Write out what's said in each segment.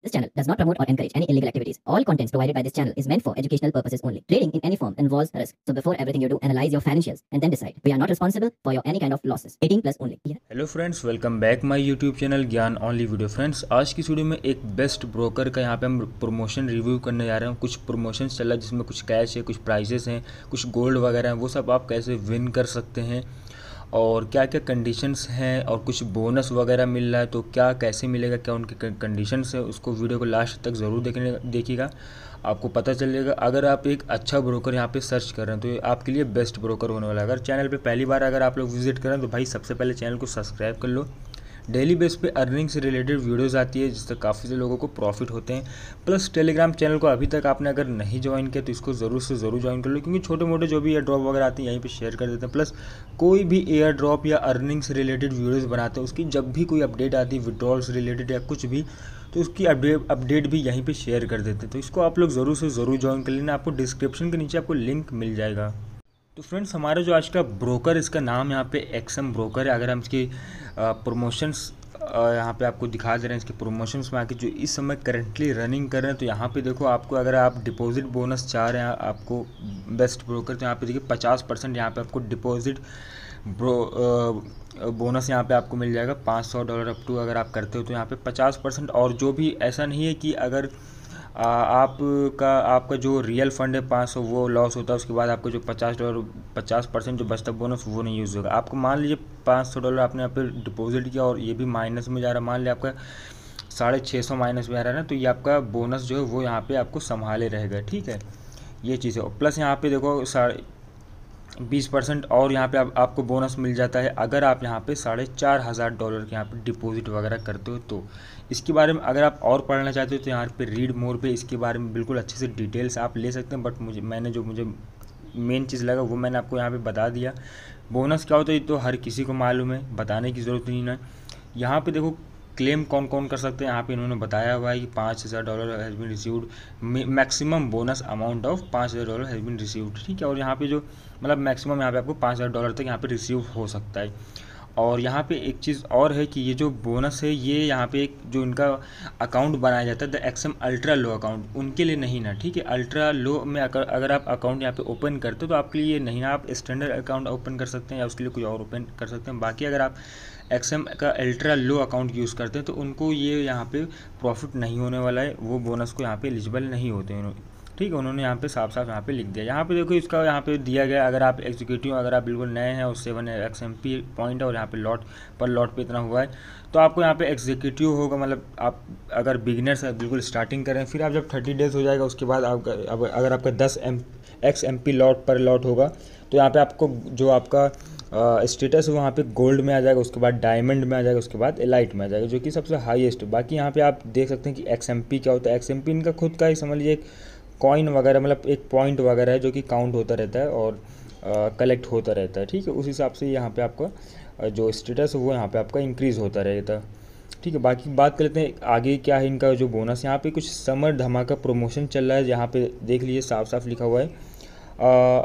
This channel does not promote or encourage any illegal activities. All contents provided by this channel is meant for educational purposes only. Trading in any form involves risk. So before everything you do, analyze your financials and then decide. We are not responsible for your any kind of losses. 18 plus only. Hello friends, welcome back my YouTube channel Gyan only video. Friends, आज की video में एक best broker का यहाँ पे हम promotion review करने जा रहे हैं। कुछ प्रमोशन चल रहा है जिसमें कुछ कैश है, कुछ प्राइजेस हैं, कुछ गोल्ड वगैरह हैं। वो सब आप कैसे विन कर सकते हैं और क्या क्या कंडीशंस हैं और कुछ बोनस वगैरह मिल रहा है तो क्या कैसे मिलेगा, क्या उनके कंडीशंस है, उसको वीडियो को लास्ट तक ज़रूर देखिएगा, आपको पता चलेगा। अगर आप एक अच्छा ब्रोकर यहाँ पे सर्च कर रहे हैं तो ये आपके लिए बेस्ट ब्रोकर होने वाला है। अगर चैनल पे पहली बार अगर आप लोग विजिट करें तो भाई सबसे पहले चैनल को सब्सक्राइब कर लो। डेली बेस पे अर्निंग से रिलेटेड वीडियोस आती है जिससे काफ़ी से लोगों को प्रॉफिट होते हैं। प्लस टेलीग्राम चैनल को अभी तक आपने अगर नहीं ज्वाइन किया तो इसको ज़रूर से ज़रूर ज्वाइन कर लो, क्योंकि छोटे मोटे जो भी एयर ड्रॉप वगैरह आते हैं यहीं पे शेयर कर देते हैं। प्लस कोई भी एयर ड्रॉप या अर्निंग से रिलेटेड वीडियोज़ बनाते हैं उसकी जब भी कोई अपडेट आती है विड्रॉल से रिलेटेड या कुछ भी, तो उसकी अपडेट भी यहीं पे शेयर कर देते हैं। तो इसको आप लोग ज़रूर से ज़रूर ज्वाइन कर लेना, आपको डिस्क्रिप्शन के नीचे आपको लिंक मिल जाएगा। तो फ्रेंड्स, हमारा जो आज का ब्रोकर, इसका नाम यहाँ पे एक्सएम ब्रोकर है। अगर हम इसकी प्रमोशंस यहाँ पे आपको दिखा दे रहे हैं, इसके प्रमोशंस में आके जो इस समय करंटली रनिंग कर रहे हैं, तो यहाँ पे देखो आपको अगर आप डिपॉजिट बोनस चाह रहे हैं आपको बेस्ट ब्रोकर, तो यहाँ पे देखिए 50% यहाँ पे आपको डिपॉजिट बोनस यहाँ पे आपको मिल जाएगा $500 अप टू। अगर आप करते हो तो यहाँ पे 50%। और जो भी ऐसा नहीं है कि अगर आपका जो रियल फंड है 500 वो लॉस होता है, उसके बाद आपको जो $50 जो बचता बोनस वो नहीं यूज़ होगा। आपको मान लीजिए $500 आपने यहाँ पे डिपॉजिट किया और ये भी माइनस में जा रहा है, मान लिया आपका 650 माइनस में आ रहा है ना, तो ये आपका बोनस जो है वो यहाँ पे आपको संभाले रहेगा। ठीक है, ये चीज़ है। प्लस यहाँ पे देखो 20% और यहाँ पे आपको बोनस मिल जाता है अगर आप यहाँ पे $4500 के यहाँ पे डिपॉजिट वगैरह करते हो। तो इसके बारे में अगर आप और पढ़ना चाहते हो तो यहाँ पे रीड मोर पे इसके बारे में बिल्कुल अच्छे से डिटेल्स आप ले सकते हैं। बट मुझे मेन चीज़ लगा वो मैंने आपको यहाँ पे बता दिया। बोनस क्या होता है ये तो हर किसी को मालूम है, बताने की ज़रूरत नहीं है। यहाँ पे देखो क्लेम कौन कौन कर सकते हैं, यहाँ पे इन्होंने बताया हुआ है कि $5000 has been received, maximum bonus amount of $5000 has been received. ठीक है, और यहाँ पे जो मतलब मैक्सिमम यहाँ पे आपको $5000 तक यहाँ पे रिसीव हो सकता है। और यहाँ पे एक चीज़ और है कि ये जो बोनस है ये यहाँ पे एक जो इनका अकाउंट बनाया जाता है the XM ultra low account, उनके लिए नहीं ना। ठीक है, अल्ट्रा लो में अगर आप अकाउंट यहाँ पे ओपन करते हो तो आपके लिए नहीं ना, आप स्टैंडर्ड अकाउंट ओपन कर सकते हैं या उसके लिए कोई और ओपन कर सकते हैं। बाकी अगर आप एक्सएम का अल्ट्रा लो अकाउंट यूज़ करते हैं तो उनको ये यहाँ पे प्रॉफिट नहीं होने वाला है, वो बोनस को यहाँ पे एलिजिबल नहीं होते हैं। ठीक है, उन्होंने यहाँ पे साफ साफ यहाँ पे लिख दिया। यहाँ पे देखो इसका यहाँ पे दिया गया, अगर आप एग्जीक्यूटिव, अगर आप बिल्कुल नए हैं और 7 XMP पॉइंट है और यहाँ पे लॉट पे इतना हुआ है तो आपको यहाँ पे एग्जीक्यूटिव होगा। मतलब आप अगर बिगिनर्स है बिल्कुल स्टार्टिंग करें, फिर आप जब 30 डेज हो जाएगा उसके बाद अगर आपका 10 XMP लॉट पर लॉट होगा तो यहाँ पे आपको जो आपका स्टेटस है वहाँ पे गोल्ड में आ जाएगा, उसके बाद डायमंड में आ जाएगा, उसके बाद एलाइट में आ जाएगा, जो कि सबसे हाईएस्ट। बाकी यहाँ पे आप देख सकते हैं कि XMP क्या होता है। XMP इनका खुद का ही समझ लीजिए कॉइन वगैरह, मतलब एक पॉइंट वगैरह है जो कि काउंट होता रहता है और कलेक्ट होता रहता है। ठीक है, उस हिसाब से यहाँ पे आपका जो स्टेटस है वो यहाँ पे आपका इंक्रीज़ होता रहेगा। ठीक है, बाकी बात कर लेते हैं आगे क्या है इनका जो बोनस। यहाँ पे कुछ समर धमाका प्रमोशन चल रहा है, यहाँ पे देख लीजिए साफ साफ लिखा हुआ है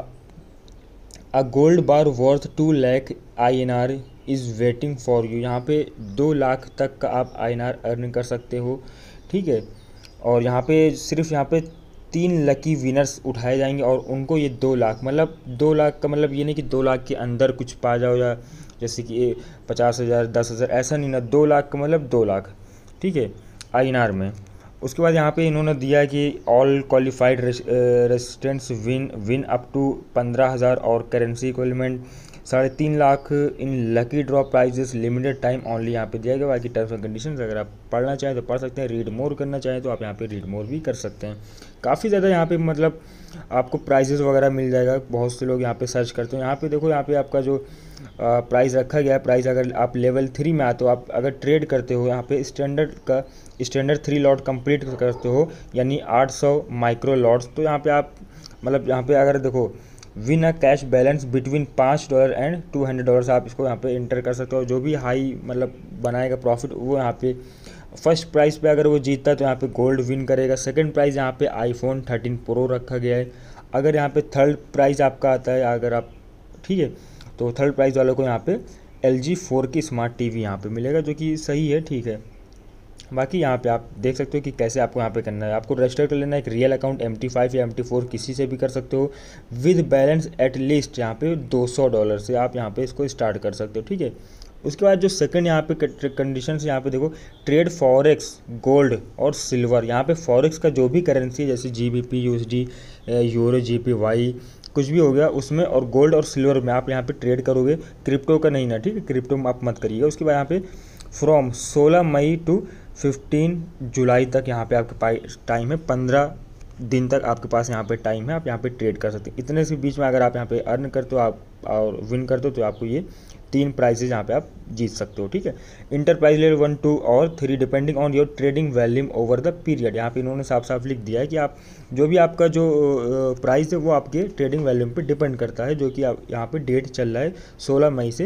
a gold bar worth 2 lakh INR is waiting for you. यहाँ पे 2 लाख तक का आप INR अर्न कर सकते हो। ठीक है, और यहाँ पे सिर्फ यहाँ पे 3 लकी विनर्स उठाए जाएंगे और उनको ये 2 लाख, मतलब 2 लाख का मतलब ये नहीं कि 2 लाख के अंदर कुछ पा जाओ या जैसे कि 50,000 10,000, ऐसा नहीं ना। 2 लाख का मतलब 2 लाख। ठीक है, INR में। उसके बाद यहाँ पे इन्होंने दिया है कि all qualified residents win up to 15,000 और currency equivalent 3.5 lakh in lucky draw prizes limited time only यहाँ पे दिया गया। बाकी टर्म्स एंड कंडीशंस अगर आप पढ़ना चाहें तो पढ़ सकते हैं, रीड मोर करना चाहें तो आप यहाँ पे रीड मोर भी कर सकते हैं। काफ़ी ज़्यादा यहाँ पे मतलब आपको प्राइजेस वगैरह मिल जाएगा, बहुत से लोग यहाँ पे सर्च करते हैं। यहाँ पे देखो यहाँ पे आपका जो प्राइस रखा गया है, प्राइस अगर आप लेवल 3 में आते हो, आप अगर ट्रेड करते हो यहाँ पे स्टैंडर्ड 3 लॉट कंप्लीट करते हो यानी 800 माइक्रो लॉट्स, तो यहाँ पे आप मतलब यहाँ पे अगर देखो win a cash balance between $5 and $200 आप इसको यहाँ पे इंटर कर सकते हो। जो भी हाई मतलब बनाएगा प्रॉफिट वो यहाँ पे फर्स्ट प्राइस पे अगर वो जीतता है तो यहाँ पे गोल्ड विन करेगा। सेकंड प्राइस यहाँ पे iPhone 13 Pro रखा गया है। अगर यहाँ पे थर्ड प्राइस आपका आता है अगर आप, ठीक है, तो थर्ड प्राइस वालों को यहाँ पे LG 4 की स्मार्ट TV यहाँ पे मिलेगा, जो कि सही है। ठीक है, बाकी यहाँ पे आप देख सकते हो कि कैसे आपको यहाँ पे करना है। आपको रजिस्टर कर लेना है एक रियल अकाउंट MT5 या MT4 किसी से भी कर सकते हो, विद बैलेंस एट लीस्ट यहाँ पे $200 से आप यहाँ पे इसको स्टार्ट कर सकते हो, ठीक है। उसके बाद जो सेकंड यहाँ पे कंडीशन यहाँ पे देखो, ट्रेड फॉरेक्स, गोल्ड और सिल्वर। यहाँ पे फॉरेक्स का जो भी करेंसी है जैसे GBP, USD, यूरो, JPY कुछ भी हो गया उसमें, और गोल्ड और सिल्वर में आप यहाँ पे ट्रेड करोगे, क्रिप्टो का नहीं ना, ठीक है, क्रिप्टो में आप मत करिएगा। उसके बाद यहाँ पे फ्रॉम 16 मई टू 15 जुलाई तक यहाँ पे आपके पास टाइम है, 15 दिन तक आपके पास यहाँ पे टाइम है, आप यहाँ पे ट्रेड कर सकते हैं। इतने से बीच में अगर आप यहाँ पे अर्न करते हो आप और विन करते हो तो आपको ये 3 प्राइजेज यहाँ पे आप जीत सकते हो, ठीक है। इंटर प्राइज लेवल 1, 2 और 3 depending on your trading volume over the period. यहाँ पे इन्होंने साफ साफ लिख दिया है कि आप जो भी आपका जो प्राइस है वो आपके ट्रेडिंग वॉल्यूम पे डिपेंड करता है, जो कि आप यहाँ पे डेट चल रहा है 16 मई से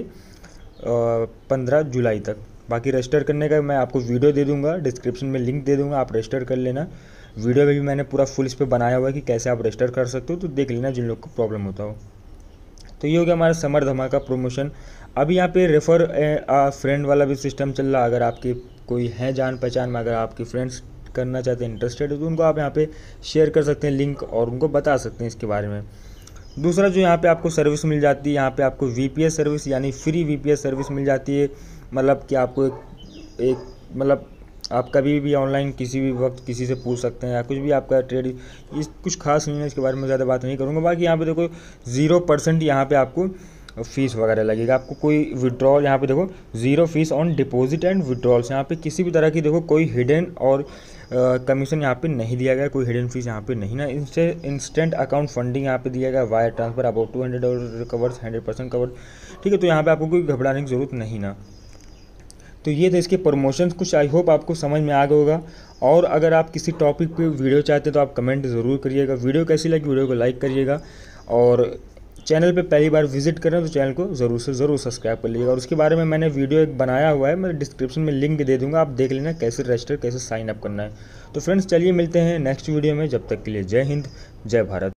15 जुलाई तक। बाकी रजिस्टर करने का मैं आपको वीडियो दे दूंगा, डिस्क्रिप्शन में लिंक दे दूंगा, आप रजिस्टर कर लेना। वीडियो में भी मैंने पूरा फुल इस पर बनाया हुआ है कि कैसे आप रजिस्टर कर सकते हो, तो देख लेना जिन लोग को प्रॉब्लम होता हो। तो ये हो गया हमारा समर धमाका प्रमोशन। अभी यहाँ पे रेफर फ्रेंड वाला भी सिस्टम चल रहा है। अगर आपके कोई है जान पहचान में, अगर आपके फ्रेंड्स करना चाहते हैं, इंटरेस्टेड है, तो उनको आप यहाँ पे शेयर कर सकते हैं लिंक और उनको बता सकते हैं इसके बारे में। दूसरा जो यहाँ पे आपको सर्विस मिल जाती है, यहाँ पे आपको VPS सर्विस यानी फ्री VPS सर्विस मिल जाती है। मतलब कि आपको एक मतलब आप कभी भी ऑनलाइन किसी भी वक्त किसी से पूछ सकते हैं, या कुछ भी आपका ट्रेड इस कुछ खास नहीं है, इसके बारे में ज़्यादा बात नहीं करूँगा। बाकी यहाँ पे देखो 0% यहाँ पे आपको फीस वगैरह लगेगा। आपको कोई विड्रॉल यहाँ पे देखो 0 fees on deposit and withdrawals. यहाँ पे किसी भी तरह की देखो कोई हिडन और कमीशन यहाँ पे नहीं दिया गया, कोई हिडन फीस यहाँ पे नहीं ना। इंस्टेंट अकाउंट फंडिंग यहाँ पे दिया गया, wire transfer about $200 recovers 100% cover, ठीक है। तो यहाँ पे आपको कोई घबराने की ज़रूरत नहीं ना। तो ये थे इसके प्रमोशंस कुछ, आई होप आपको समझ में आ गया होगा। और अगर आप किसी टॉपिक पे वीडियो चाहते हैं तो आप कमेंट ज़रूर करिएगा। वीडियो कैसी लगी वीडियो को लाइक करिएगा, और चैनल पे पहली बार विजिट करें तो चैनल को ज़रूर से ज़रूर सब्सक्राइब कर लीजिएगा। और उसके बारे में मैंने वीडियो एक बनाया हुआ है, मैं डिस्क्रिप्शन में लिंक दे दूँगा, आप देख लेना कैसे रजिस्टर कैसे साइन अप करना है। तो फ्रेंड्स चलिए मिलते हैं नेक्स्ट वीडियो में, जब तक के लिए जय हिंद जय भारत।